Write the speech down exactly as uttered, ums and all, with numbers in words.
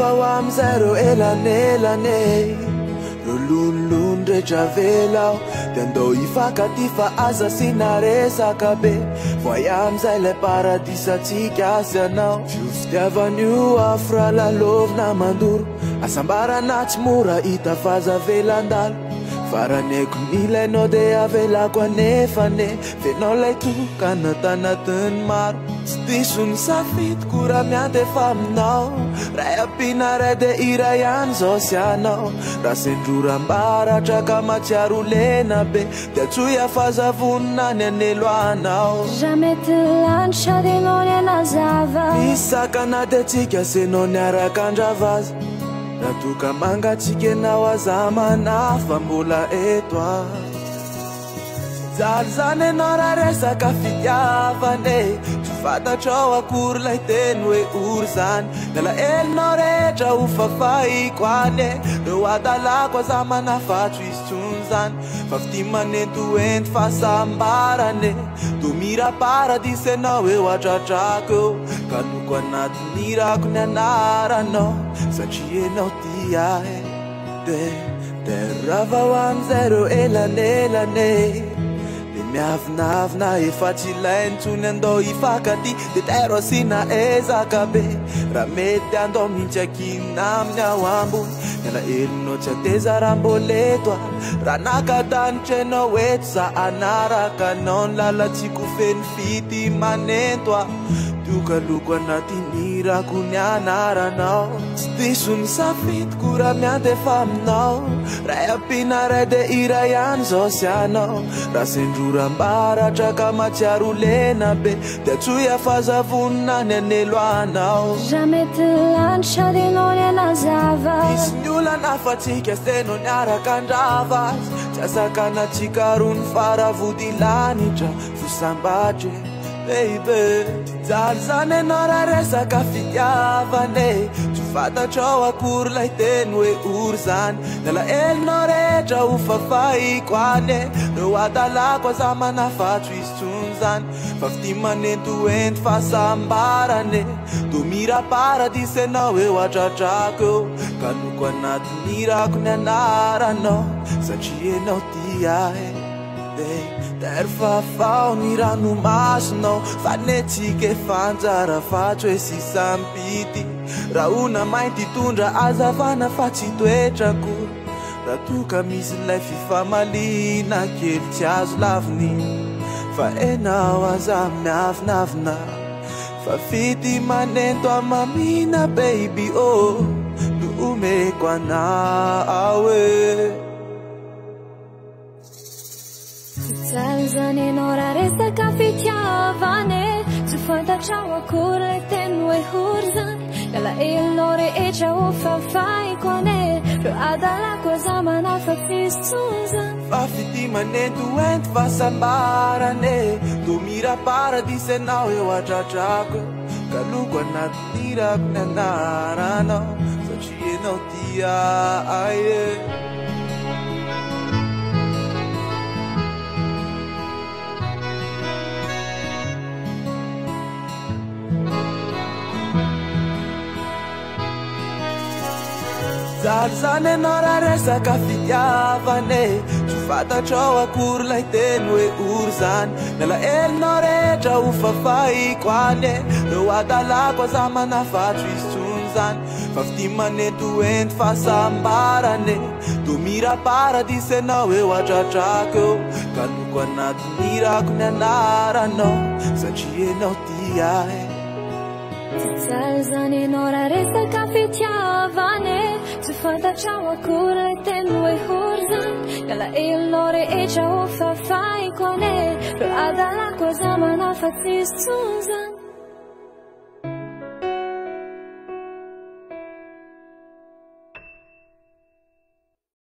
Ravao amizay reo elanelane, reo lonilony rehetra velao, de andao hifankaty fa aza sy naresaka be. Voay amizay lay paradisatsika sy anao, fitiavan'io afo raha lalovina mandoro, asambarana tsy mora hita faza velandalo. Faraneko nilainao de avelako anefane, fenao lay tokana tanatiny maro. Tsy diso ny safidiko raha miantefa aminao, ray ampina ray de iray ihany zao sy anao. Raha sendroram-baratra ka matsiaro lena be, de tsoy afazavonina ny anelo anao. Jamais te lany sady enao ny anazava, misakana de tsika senao niaraka andravaza. Raha toka mangatsika enao aza manafa mbola eto a. Jaly zany enao raha resaka fitiavane, tsy fantatrao akory lay teny hoe ory zany. Dala elinao rehetra ho fafahiko ane, reo adalako aza manafatro izy tsony zany. Fa fity manento ento fahasambarane, domira paradis enao eo atratrako eo, ka loko anatin'ny rako ny anaranao, satria enao ty ahe. De de ravao amizay reo elanelane, miavinavina efa tsy ilainy tsony andao hifankaty, de tero asina ezaka be. Raha mety andao mihitsy akinina amin'ny ao ambony, miala elinao tsy ateza raha mboleto a. Raha nakadanitra enao eto za anaraka anao, ny lalatsiko feno fity manento a. Toka loko anatin'ny rako ny anaranao, tsy diso ny safidiko raha miantefa aminao, ray ampina ray de iray ihany zao sy anao. Raha sendroram-baratra ka matsiaro lena be, de tsoy afazavonina ny anelo anao. jamais te lany sady enao ny anazava, misy ny olana fa tsika sy tenao niaraka andravas. Tsy asakanatsika ro ny faravody lanitra fosambatre baby. Jaly zany enao raha resaka fitiavane, tsy fantatrao akory lay teny hoe ory zany. Dala elinao rehetra ho fafahiko ane, reo adalako aza manafatro izy tsony zany. Fa fity manento ento fahasambarane, domira paradis enao eo atratrako eo, ka loko anatin'ny rako ny anaranao, satria enao ty ahe. Tero fafao ny ranomasonao, fanetsika efa anjara fatro hoe sisa mpity. Raha ona mainty tondra azavana fa tsy toetrako, raha toka misy lay fifamalina kely tsy azo laviny. Fa enao aza miavinavina, fa fity manento amamina baby oh, nomeko anao e. Jaly zany enao raha resaka fitiavane, tsy fantatrao akory lay teny hoe ory zany. Dala elinao rehetra ho fafahiko ane, reo adalako aza manafatry izy tsony zany. Fa fity manento ento fahasambarane, domira paradis enao eo atratrako, ka loko anatin'ny rako ny anaranao, satria enao ty ahe. Jaly zany enao raha resaka fitiavane, tsy fantatrao akory lay teny hoe ory zany. Miala elinao rehetra ho fafahiko ane, reo adalako aza manafatro izy tsony zany. Fa fity manento ento fahasambarane, domira paradis enao eo atratrako eo, ka loko anatin'ny rako ny anaranao, satria enao ty ahe. Jaly zany enao raha resaka fitiavane, tsy fantatrao akory lay teny hoe ory zany. Miala elinao rehetra ho fafahiko ane, reo adalako aza manafatry izy tsony zany.